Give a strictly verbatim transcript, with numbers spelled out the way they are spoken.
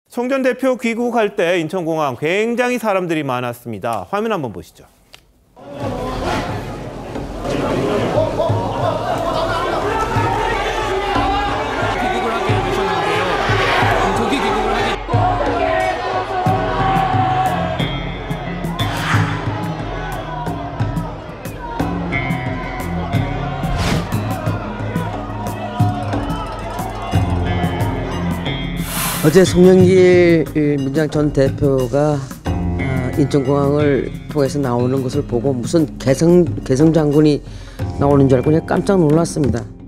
송 전 대표 귀국할 때 인천공항 굉장히 사람들이 많았습니다. 화면 한번 보시죠. 귀국을 하게 되셨는데요. 조기 귀국을 하게. 어제 송영길 민주당 전 대표가 인천공항을 통해서 나오는 것을 보고 무슨 개성, 개성 장군이 나오는 줄 알고 그냥 깜짝 놀랐습니다.